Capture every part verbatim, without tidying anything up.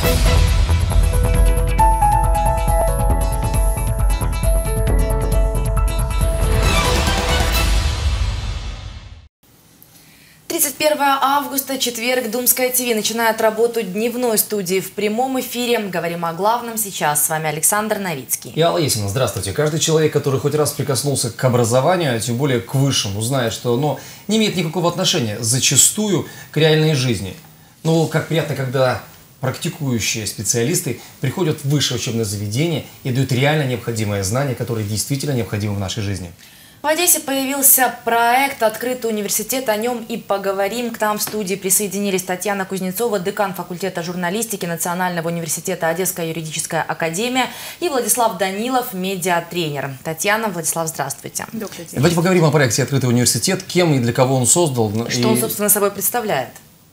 тридцать первое августа, четверг, Думская ТВ начинает работу дневной студии в прямом эфире. Говорим о главном сейчас. С вами Александр Новицкий. И Алла Есина, здравствуйте. Каждый человек, который хоть раз прикоснулся к образованию, а тем более к высшему, знает, что оно не имеет никакого отношения зачастую к реальной жизни. Но как приятно, когда практикующие специалисты приходят в высшее учебное заведение и дают реально необходимые знания, которые действительно необходимы в нашей жизни. В Одессе появился проект «Открытый университет». О нем и поговорим. К нам в студии присоединились Татьяна Кузнецова, декан факультета журналистики Национального университета Одесская юридическая академия, и Владислав Данилов, медиатренер. Татьяна, Владислав, здравствуйте. Добрый день. Давайте поговорим о проекте «Открытый университет». Кем и для кого он создал? Что и... он, собственно, собой представляет?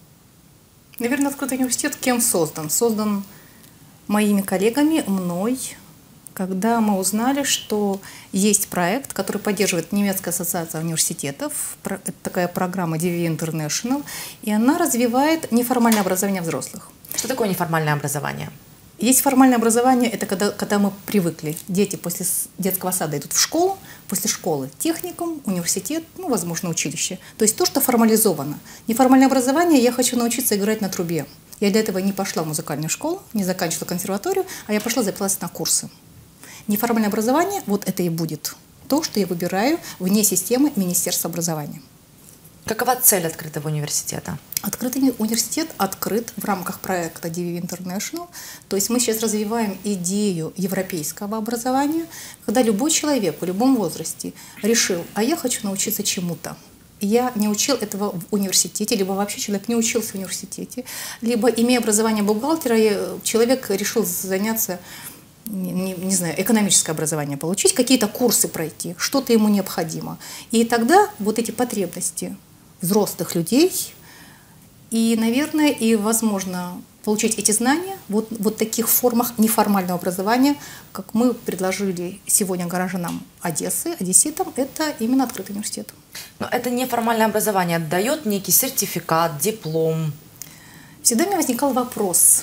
Наверное, «Открытый университет» кем создан? Создан моими коллегами, мной, когда мы узнали, что есть проект, который поддерживает Немецкая ассоциация университетов, это такая программа ди ви International, и она развивает неформальное образование взрослых. Что такое неформальное образование? Есть формальное образование, это когда, когда мы привыкли. Дети после детского сада идут в школу, после школы техникум, университет, ну, возможно, училище. То есть то, что формализовано. Неформальное образование, я хочу научиться играть на трубе. Я для этого не пошла в музыкальную школу, не заканчивала консерваторию, а я пошла записалась на курсы. Неформальное образование, вот это и будет то, что я выбираю вне системы Министерства образования. Какова цель открытого университета? Открытый университет открыт в рамках проекта ди ви International. То есть мы сейчас развиваем идею европейского образования, когда любой человек в любом возрасте решил, а я хочу научиться чему-то. Я не учил этого в университете, либо вообще человек не учился в университете, либо, имея образование бухгалтера, человек решил заняться, Не, не знаю, экономическое образование получить, какие-то курсы пройти, что-то ему необходимо. И тогда вот эти потребности взрослых людей и, наверное, и возможно получить эти знания вот, вот в таких формах неформального образования, как мы предложили сегодня горожанам Одессы, одесситам, это именно открытый университет. Но это неформальное образование дает некий сертификат, диплом. Всегда у меня возникал вопрос,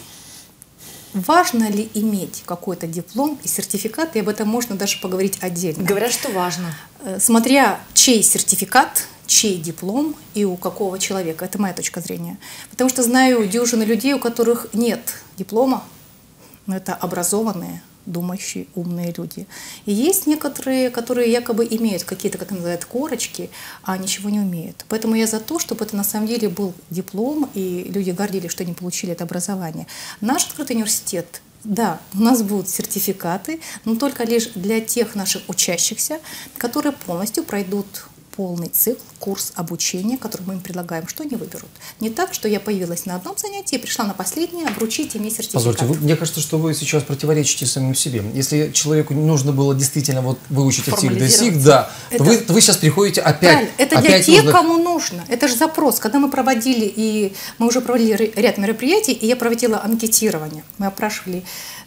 важно ли иметь какой-то диплом и сертификат, и об этом можно даже поговорить отдельно. Говорят, что важно. Смотря чей сертификат, чей диплом и у какого человека. Это моя точка зрения. Потому что знаю дюжины людей, у которых нет диплома, но это образованные, думающие, умные люди. И есть некоторые, которые якобы имеют какие-то, как называют, корочки, а ничего не умеют. Поэтому я за то, чтобы это на самом деле был диплом, и люди гордились, что они получили это образование. Наш открытый университет, да, у нас будут сертификаты, но только лишь для тех наших учащихся, которые полностью пройдут полный цикл, курс обучения, который мы им предлагаем, что они выберут. Не так, что я появилась на одном занятии, пришла на последнее, обручите мне сертификат. Позвольте, вы, мне кажется, что вы сейчас противоречите самим себе. Если человеку нужно было действительно вот выучить от сих до сих, да, это, то, вы, то вы сейчас приходите опять. Это опять для тех, нужно... кому нужно. Это же запрос. Когда мы проводили, и мы уже проводили ряд мероприятий, и я проводила анкетирование. Мы опрашивали.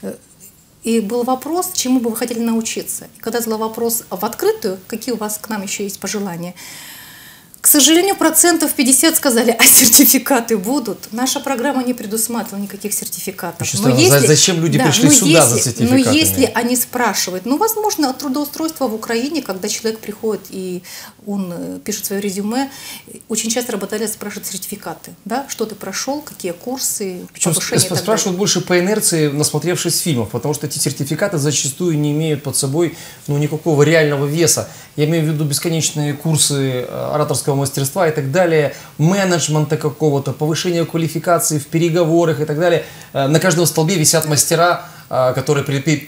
И был вопрос, чему бы вы хотели научиться. И когда задала вопрос в открытую, какие у вас к нам еще есть пожелания, к сожалению, процентов пятьдесят сказали, а сертификаты будут. Наша программа не предусматривала никаких сертификатов. Но если, зачем люди да, пришли сюда если, за сертификатами? Но если они спрашивают, ну, возможно, трудоустройство в Украине, когда человек приходит и он пишет свое резюме, очень часто работодатель спрашивает сертификаты. Да? Что ты прошел, какие курсы, причем спрашивают больше по инерции, насмотревшись фильмов, потому что эти сертификаты зачастую не имеют под собой ну, никакого реального веса. Я имею в виду бесконечные курсы ораторского мастерства и так далее, менеджмента какого-то, повышения квалификации в переговорах и так далее. На каждом столбе висят мастера, которые,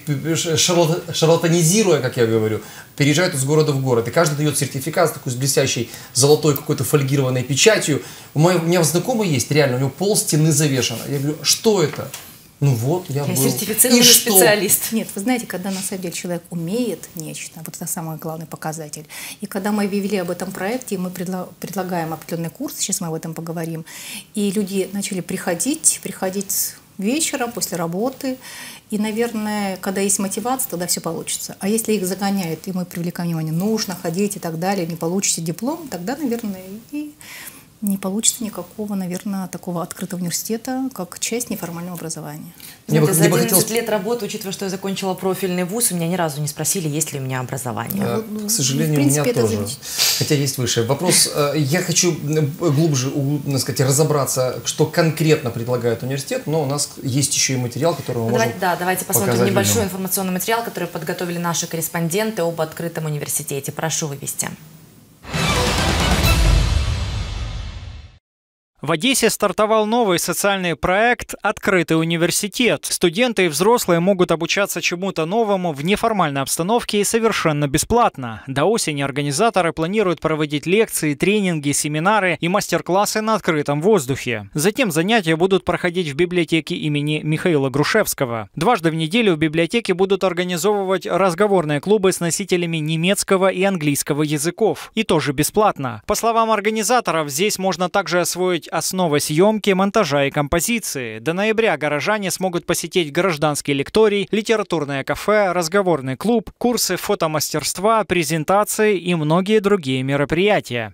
шарлатанизируя, как я говорю, переезжают из города в город. И каждый дает сертификат такой с блестящей золотой какой-то фольгированной печатью. У меня знакомый есть, реально, у него пол стены завешено. Я говорю, что это? Ну вот, я, я был. Сертифицированный специалист. Нет, вы знаете, когда на самом деле человек умеет нечто, вот это самый главный показатель. И когда мы объявили об этом проекте, мы предлагаем определенный курс, сейчас мы об этом поговорим, и люди начали приходить, приходить вечером после работы, и, наверное, когда есть мотивация, тогда все получится. А если их загоняют, и мы привлекаем внимание, нужно ходить и так далее, не получите диплом, тогда, наверное, и не получится никакого, наверное, такого открытого университета, как часть неформального образования. Знаете, бы, за одиннадцать хотелось... лет работы, учитывая, что я закончила профильный вуз, у меня ни разу не спросили, есть ли у меня образование. А, ну, к сожалению, принципе, у меня тоже. Зависит. Хотя есть высшее. Вопрос, я хочу глубже, так сказать, разобраться, что конкретно предлагает университет, но у нас есть еще и материал, который мы Давай, можем Да, давайте посмотрим небольшой людям. информационный материал, который подготовили наши корреспонденты об открытом университете. Прошу вывести. В Одессе стартовал новый социальный проект «Открытый университет». Студенты и взрослые могут обучаться чему-то новому в неформальной обстановке и совершенно бесплатно. До осени организаторы планируют проводить лекции, тренинги, семинары и мастер-классы на открытом воздухе. Затем занятия будут проходить в библиотеке имени Михаила Грушевского. Дважды в неделю в библиотеке будут организовывать разговорные клубы с носителями немецкого и английского языков. И тоже бесплатно. По словам организаторов, здесь можно также освоить основы съемки, монтажа и композиции. До ноября горожане смогут посетить гражданский лекторий, литературное кафе, разговорный клуб, курсы фотомастерства, презентации и многие другие мероприятия.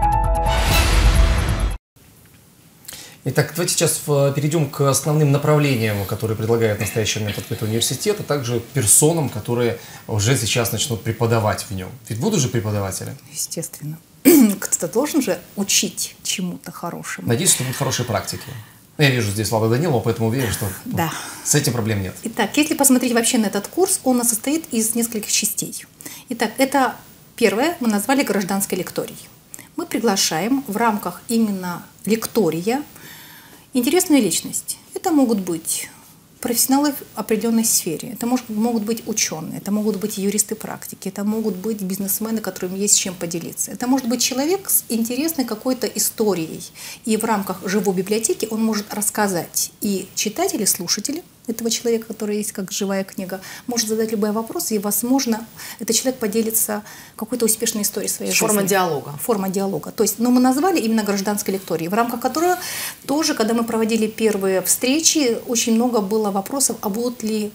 Итак, давайте сейчас перейдем к основным направлениям, которые предлагает настоящий момент Открытый университет, а также персонам, которые уже сейчас начнут преподавать в нем. Ведь будут же преподаватели? Естественно. Кто-то должен же учить чему-то хорошему. Надеюсь, что будут хорошие практики. Я вижу здесь Ладу Данилову, поэтому уверен, что ну, да. с этим проблем нет. Итак, если посмотреть вообще на этот курс, он состоит из нескольких частей. Итак, это первое мы назвали гражданской лекторией. Мы приглашаем в рамках именно лектория интересную личность. Это могут быть профессионалы в определенной сфере, это может, могут быть ученые, это могут быть юристы практики, это могут быть бизнесмены, которым есть чем поделиться. Это может быть человек с интересной какой-то историей. И в рамках живой библиотеки он может рассказать. И читатели, слушатели этого человека, который есть как живая книга, может задать любой вопрос, и, возможно, этот человек поделится какой-то успешной историей своей жизни. Форма диалога. Форма диалога. То есть, но мы назвали именно гражданской лекторией, в рамках которой тоже, когда мы проводили первые встречи, очень много было вопросов, а будут ли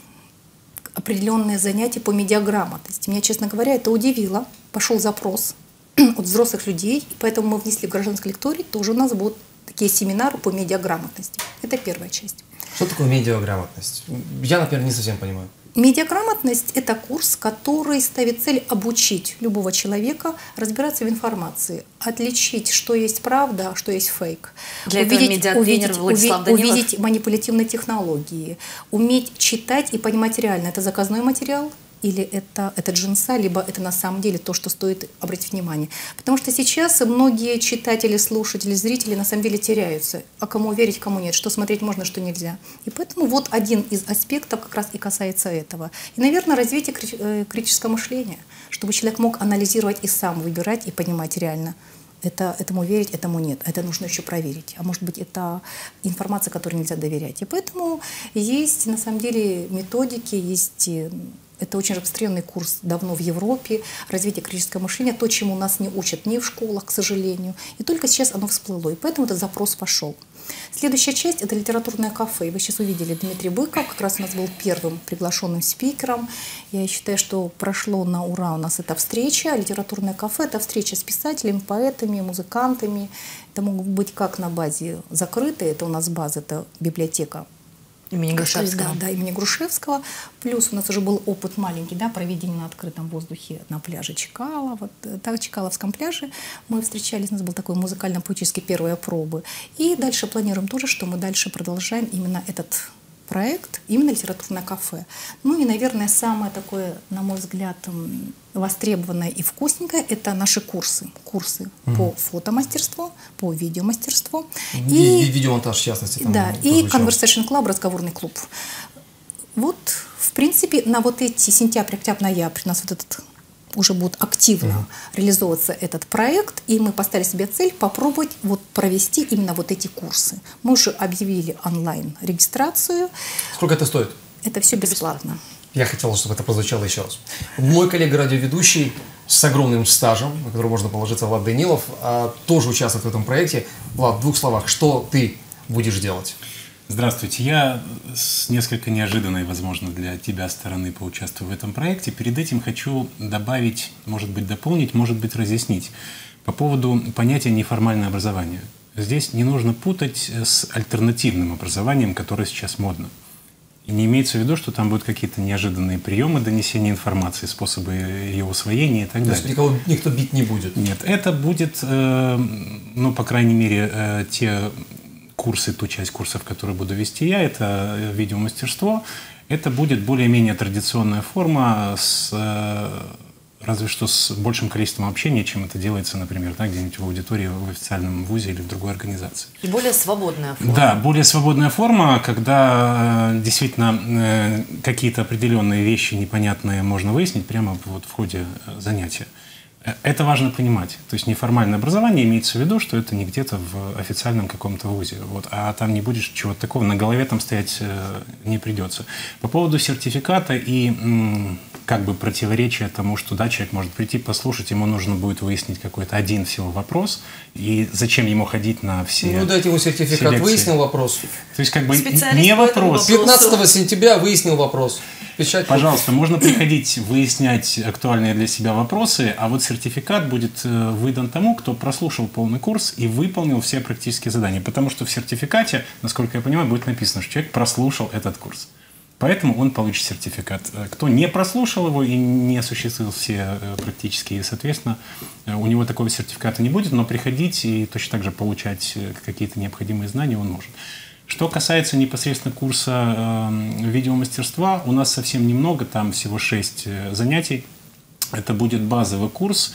определенные занятия по медиаграмотности. Меня, честно говоря, это удивило. Пошел запрос от взрослых людей, и поэтому мы внесли в гражданской лектории, тоже у нас будут такие семинары по медиаграмотности. Это первая часть. Что такое медиаграмотность? Я, например, не совсем понимаю. Медиаграмотность – это курс, который ставит цель обучить любого человека разбираться в информации, отличить, что есть правда, а что есть фейк, Для увидеть, этого увидеть, увидеть, увидеть манипулятивные технологии, уметь читать и понимать реально, это заказной материал, или это, это джинса, либо это на самом деле то, что стоит обратить внимание. Потому что сейчас многие читатели, слушатели, зрители на самом деле теряются. А кому верить, кому нет, что смотреть можно, что нельзя. И поэтому вот один из аспектов как раз и касается этого. И, наверное, развитие критического мышления, чтобы человек мог анализировать и сам выбирать и понимать реально. Это, этому верить, этому нет. Это нужно еще проверить. А может быть, это информация, которой нельзя доверять. И поэтому есть, на самом деле, методики, есть... Это очень распространенный курс давно в Европе, развитие критического мышления, то, чему нас не учат ни в школах, к сожалению. И только сейчас оно всплыло, и поэтому этот запрос пошел. Следующая часть – это литературное кафе. И вы сейчас увидели Дмитрий Быков, как раз у нас был первым приглашенным спикером. Я считаю, что прошло на ура у нас эта встреча. Литературное кафе – это встреча с писателями, поэтами, музыкантами. Это могут быть как на базе закрытой, это у нас база, это библиотека. Имени Грушевского. Да, да, имени Грушевского. Плюс у нас уже был опыт маленький, да, проведения на открытом воздухе на пляже Чкалова. Вот так, Чкаловском пляже мы встречались, у нас был такой музыкально-поэтический первые пробы. И дальше планируем тоже, что мы дальше продолжаем именно этот проект, именно литературное кафе. Ну и, наверное, самое такое, на мой взгляд, востребованное и вкусненькое – это наши курсы. Курсы mm-hmm. по фотомастерству, по видеомастерству. И, и видеомонтаж, в частности. Там да, и Conversation Club, разговорный клуб. Вот, в принципе, на вот эти сентябрь, октябрь, ноябрь у нас вот этот уже будет активно mm-hmm. реализовываться этот проект, и мы поставили себе цель попробовать вот провести именно вот эти курсы. Мы уже объявили онлайн-регистрацию. Сколько это стоит? Это все бесплатно. Я хотел, чтобы это прозвучало еще раз. Мой коллега-радиоведущий с огромным стажем, на который можно положиться, Влад Данилов, тоже участвует в этом проекте. Влад, в двух словах, что ты будешь делать? Здравствуйте. Я с несколько неожиданной, возможно, для тебя стороны поучаствую в этом проекте. Перед этим хочу добавить, может быть, дополнить, может быть, разъяснить. По поводу понятия неформальное образование. Здесь не нужно путать с альтернативным образованием, которое сейчас модно. И не имеется в виду, что там будут какие-то неожиданные приемы донесения информации, способы ее усвоения и так далее. То есть никого, никто бить не будет? Нет, это будет, э, ну, по крайней мере, э, те курсы, ту часть курсов, которые буду вести я, это видеомастерство. Это будет более-менее традиционная форма с... Э, разве что с большим количеством общения, чем это делается, например, да, где-нибудь в аудитории, в официальном вузе или в другой организации. И более свободная форма. Да, более свободная форма, когда э, действительно э, какие-то определенные вещи непонятные можно выяснить прямо вот в ходе занятия. Это важно понимать. То есть неформальное образование имеется в виду, что это не где-то в официальном каком-то вузе. Вот, а там не будет чего-то такого, на голове там стоять э, не придется. По поводу сертификата и м, как бы противоречия тому, что да, человек может прийти, послушать, ему нужно будет выяснить какой-то один всего вопрос, и зачем ему ходить на все Ну, дайте ему сертификат, селекции. Выяснил вопрос. То есть как бы Специалист не по этому вопрос. пятнадцатого сентября выяснил вопрос. Печать. Пожалуйста, можно приходить выяснять актуальные для себя вопросы, а вот сертификат будет выдан тому, кто прослушал полный курс и выполнил все практические задания. Потому что в сертификате, насколько я понимаю, будет написано, что человек прослушал этот курс. Поэтому он получит сертификат. Кто не прослушал его и не осуществил все практические, соответственно, у него такого сертификата не будет, но приходить и точно так же получать какие-то необходимые знания он может. Что касается непосредственно курса э, видеомастерства, у нас совсем немного, там всего шесть занятий. Это будет базовый курс.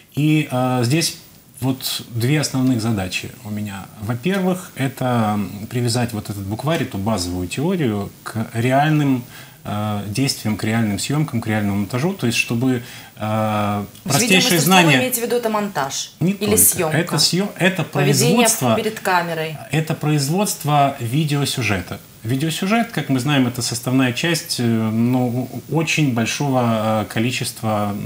И э, здесь вот две основных задачи у меня. Во-первых, это привязать вот этот букварь, эту базовую теорию к реальным э, действиям, к реальным съемкам, к реальному монтажу. То есть, чтобы э, простейшие знания... Вы имеете в виду это монтаж? Не или только. съемка? Это, съем... это Поведение производство... перед камерой. Это производство видеосюжета. Видеосюжет, как мы знаем, это составная часть ну, очень большого количества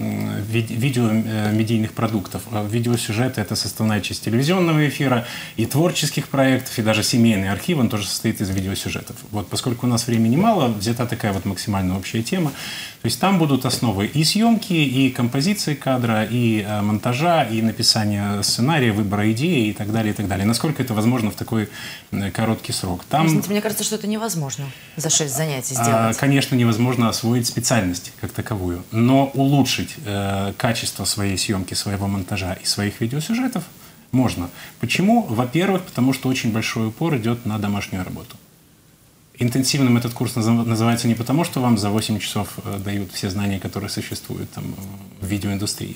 видеомедийных продуктов. Видеосюжет – это составная часть телевизионного эфира и творческих проектов, и даже семейный архив, он тоже состоит из видеосюжетов. Вот, поскольку у нас времени мало, взята такая вот максимально общая тема. То есть там будут основы и съемки, и композиции кадра, и э, монтажа, и написания сценария, выбора идеи и так далее, и так далее. Насколько это возможно в такой э, короткий срок. Там, Извините, мне кажется, что это невозможно за шесть занятий сделать. А, конечно, невозможно освоить специальность как таковую, но улучшить э, качество своей съемки, своего монтажа и своих видеосюжетов можно. Почему? Во-первых, потому что очень большой упор идет на домашнюю работу. Интенсивным этот курс называется не потому, что вам за восемь часов дают все знания, которые существуют там, в видеоиндустрии,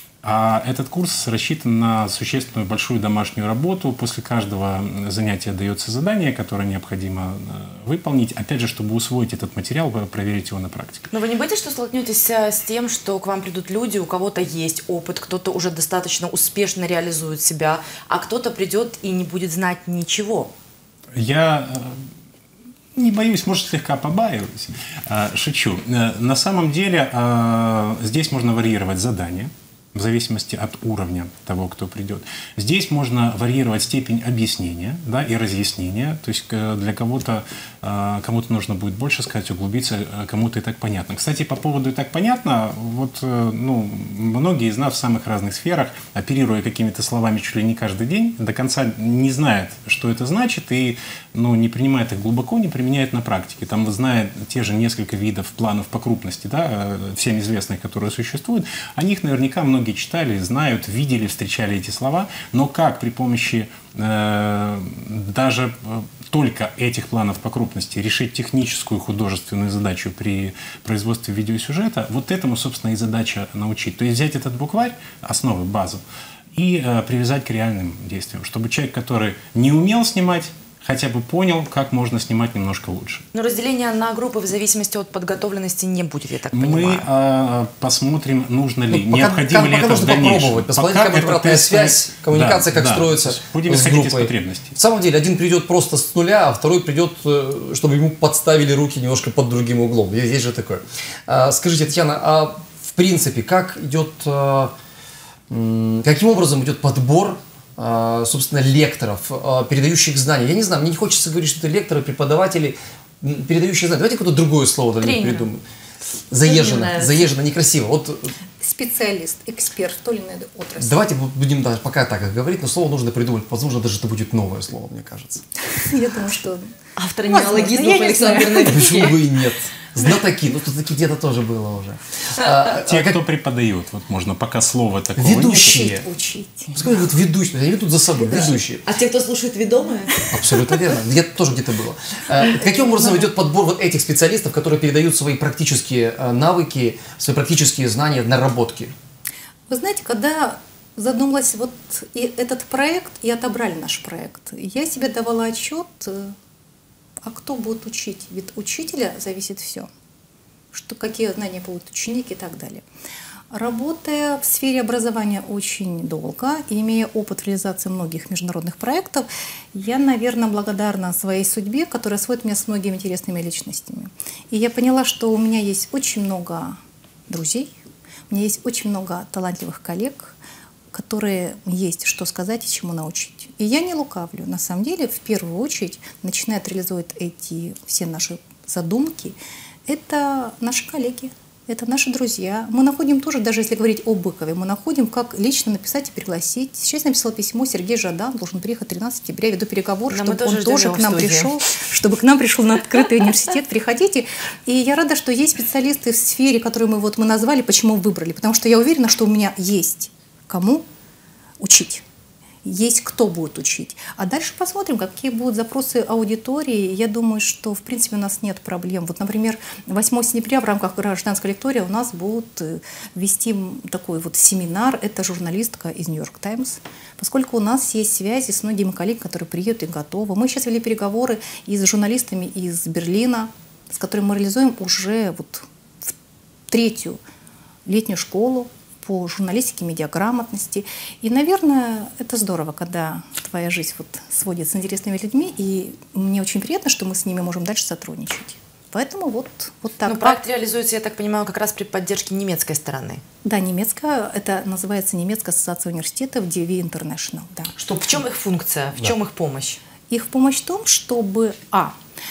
а этот курс рассчитан на существенную большую домашнюю работу. После каждого занятия дается задание, которое необходимо выполнить. Опять же, чтобы усвоить этот материал, проверить его на практике. Но вы не боитесь, что столкнетесь с тем, что к вам придут люди, у кого-то есть опыт, кто-то уже достаточно успешно реализует себя, а кто-то придет и не будет знать ничего? Я... Не боюсь, может, слегка побаиваюсь. Шучу. На самом деле здесь можно варьировать задания в зависимости от уровня того, кто придет. Здесь можно варьировать степень объяснения, да, и разъяснения. То есть для кого-то кому-то нужно будет больше сказать, углубиться, кому-то и так понятно. Кстати, по поводу «и так понятно», вот, ну, многие из нас в самых разных сферах, оперируя какими-то словами чуть ли не каждый день, до конца не знают, что это значит, и ну, не принимает их глубоко, не применяет на практике. Там, зная те же несколько видов планов по крупности, да, всем известных, которые существуют, о них наверняка многие читали, знают, видели, встречали эти слова, но как при помощи э, даже э, только этих планов по крупности решить техническую художественную задачу при производстве видеосюжета, вот этому, собственно, и задача научить. То есть взять этот букварь, основы, базу, и э, привязать к реальным действиям, чтобы человек, который не умел снимать, хотя бы понял, как можно снимать немножко лучше. Но разделения на группы в зависимости от подготовленности не будет, я так понимаю. Мы э, посмотрим, нужно ли, ну, необходимо пока, ли пока это в дальнейшем. Посмотрите, как будет обратная связь, коммуникация, да, как да. строится будем с исходить из группой. потребностей. В самом деле, один придет просто с нуля, а второй придет, чтобы ему подставили руки немножко под другим углом. Есть же такое. А, скажите, Татьяна, а в принципе, как идет, каким образом идет подбор, собственно, лекторов, передающих знания? Я не знаю, мне не хочется говорить, что это лекторы, преподаватели, передающие знания. Давайте какое-то другое слово для них придумаем. Заезжено, заезжено, некрасиво. Вот специалист, эксперт в той или иной отрасли. Давайте будем даже пока так и говорить, но слово нужно придумать. Возможно, даже это будет новое слово, мне кажется. Я думаю, что... Автор неологизмов Александр Почему бы и нет? Знатоки, ну тут таки где-то тоже было уже. Те, кто преподает, вот можно пока слова такого нет. Ведущие. Учить. Пускай будут ведущие, они ведут за собой, ведущие. А те, кто слушает ведомые? Абсолютно верно. Где-то тоже где-то было. Каким образом идет подбор вот этих специалистов, которые передают свои практические навыки, свои практические знания, наработки? Вы знаете, когда задумалась вот и этот проект, и отобрали наш проект, я себе давала отчет, а кто будет учить? Ведь учителя зависит все, что какие знания будут ученик и так далее. Работая в сфере образования очень долго, и имея опыт реализации многих международных проектов, я, наверное, благодарна своей судьбе, которая сводит меня с многими интересными личностями. И я поняла, что у меня есть очень много друзей, у меня есть очень много талантливых коллег, которые есть что сказать и чему научить. И я не лукавлю. На самом деле, в первую очередь, начинают реализовать эти все наши задумки, это наши коллеги, это наши друзья. Мы находим тоже, даже если говорить о Быкове, мы находим, как лично написать и пригласить. Сейчас я написала письмо, Сергей Жадан должен приехать тринадцатого октября, веду переговоры, чтобы тоже он тоже к нам студии. пришел, чтобы к нам пришел на открытый университет. Приходите. И я рада, что есть специалисты в сфере, которую мы, вот, мы назвали, почему выбрали. Потому что я уверена, что у меня есть кому учить. Есть кто будет учить. А дальше посмотрим, какие будут запросы аудитории. Я думаю, что в принципе у нас нет проблем. Вот, например, восьмого сентября в рамках гражданской лектории у нас будут вести такой вот семинар. Это журналистка из Нью-Йорк Таймс. Поскольку у нас есть связи с многими коллегами, которые приедут и готовы. Мы сейчас вели переговоры и с журналистами из Берлина, с которыми мы реализуем уже вот в третью летнюю школу по журналистике, медиаграмотности. И, наверное, это здорово, когда твоя жизнь вот сводится с интересными людьми, и мне очень приятно, что мы с ними можем дальше сотрудничать. Поэтому вот, вот так. Но проект реализуется, я так понимаю, как раз при поддержке немецкой стороны. Да, немецкая, это называется Немецкая ассоциация университетов ди ви International. Да. Что, в чем их функция, в Да. чем их помощь? Их помощь в том, чтобы, а,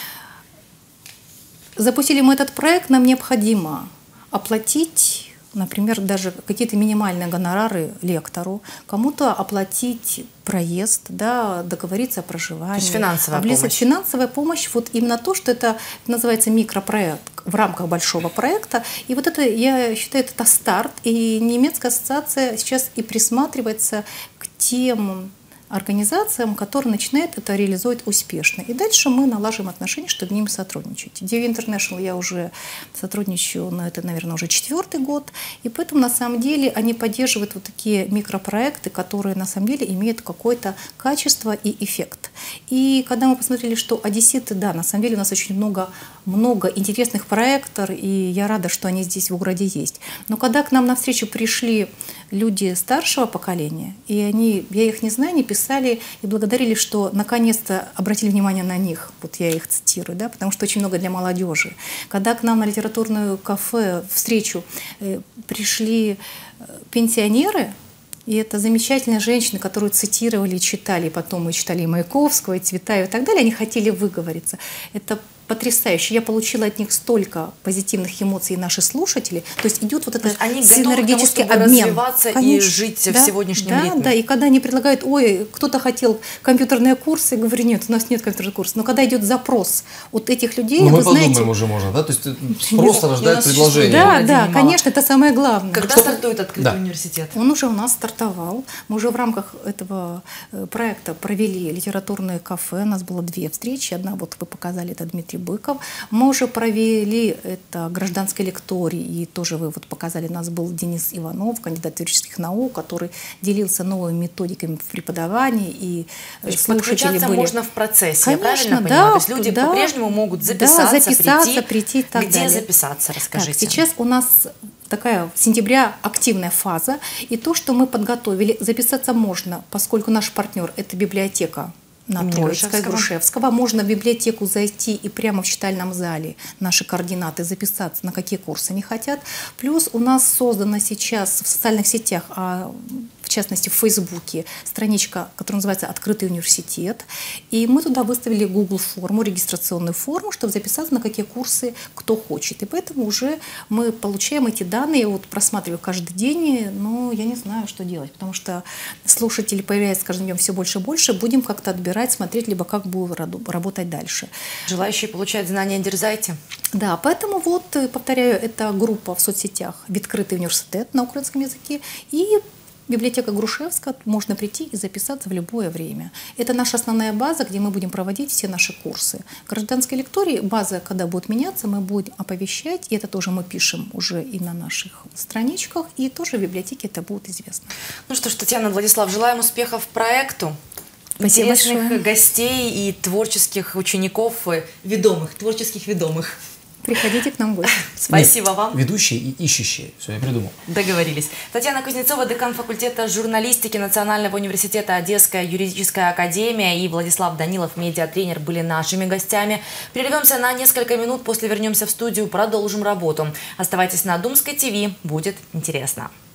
запустили мы этот проект, нам необходимо оплатить, например, даже какие-то минимальные гонорары лектору, кому-то оплатить проезд, да, договориться о проживании. То есть финансовая облизать. помощь. Финансовая помощь, вот именно то, что это называется микропроект в рамках большого проекта. И вот это, я считаю, это старт. И немецкая ассоциация сейчас и присматривается к тем организациям, которые начинают это реализовать успешно. И дальше мы налаживаем отношения, чтобы с ними сотрудничать. ди ви International я уже сотрудничаю, но это, наверное, уже четвертый год. И поэтому, на самом деле, они поддерживают вот такие микропроекты, которые, на самом деле, имеют какое-то качество и эффект. И когда мы посмотрели, что одесситы, да, на самом деле у нас очень много, много интересных проектов, и я рада, что они здесь в городе есть. Но когда к нам навстречу пришли люди старшего поколения, и они, я их не знаю, не писали и благодарили, что наконец-то обратили внимание на них, вот я их цитирую, да, потому что очень много для молодежи. Когда к нам на литературную кафе встречу э, пришли пенсионеры, и это замечательные женщины, которые цитировали, читали, потом мы читали и Маяковского, и Цветаева и так далее, они хотели выговориться. Это потрясающе. Я получила от них столько позитивных эмоций, и наши слушатели. То есть идет вот этот синергетический обмен. Развиваться и жить да, в сегодняшнем да, ритме. Да, и когда они предлагают, ой, кто-то хотел компьютерные курсы, я говорю, нет, у нас нет компьютерных курсов. Но когда идет запрос от этих людей, ну, вы мы знаете, подумаем уже можно, да? То есть просто рождает предложение. Да, да, конечно, это самое главное. Когда Что... стартует открытый Да. университет? Он уже у нас стартовал. Мы уже в рамках этого проекта провели литературное кафе. У нас было две встречи. Одна, вот вы показали, это Дмитрий Быков. Мы уже провели это гражданской лектории, и тоже вы вот показали, у нас был Денис Иванов, кандидат юридических наук, который делился новыми методиками в преподавании, и То есть слушатели подключаться были... можно в процессе, Конечно, я правильно да, понимаю? То есть люди да, по-прежнему могут записаться, да, записаться прийти. прийти и так Где далее. записаться, расскажите. Так, сейчас у нас такая сентября активная фаза, и то, что мы подготовили, записаться можно, поскольку наш партнер – это библиотека на Имени Троицкой, Грушевского. Грушевского. Можно в библиотеку зайти и прямо в читальном зале наши координаты записаться, на какие курсы они хотят. Плюс у нас создано сейчас в социальных сетях, а в частности в Фейсбуке, страничка, которая называется «Открытый университет». И мы туда выставили Google форму, регистрационную форму, чтобы записаться на какие курсы кто хочет. И поэтому уже мы получаем эти данные, я вот просматриваю каждый день, но я не знаю, что делать, потому что слушатели появляются с каждым днем все больше и больше, будем как-то отбирать, смотреть, либо как будем работать дальше. Желающие получать знания, дерзайте. Да, поэтому вот, повторяю, это группа в соцсетях «Открытый университет» на украинском языке и библиотека Грушевская, можно прийти и записаться в любое время. Это наша основная база, где мы будем проводить все наши курсы. В гражданской лектории база, когда будет меняться, мы будем оповещать, и это тоже мы пишем уже и на наших страничках, и тоже в библиотеке это будет известно. Ну что ж, Татьяна, Владислав, желаем успехов проекту. Спасибо Интересных большое. Гостей и творческих учеников, ведомых, творческих ведомых. Приходите к нам в гости. Спасибо Нет, вам. Ведущие и ищущие. Все, я придумал. Договорились. Татьяна Кузнецова, декан факультета журналистики Национального университета Одесская юридическая академия, и Владислав Данилов, медиатренер, были нашими гостями. Прервемся на несколько минут, после вернемся в студию, продолжим работу. Оставайтесь на Думской ТВ, будет интересно.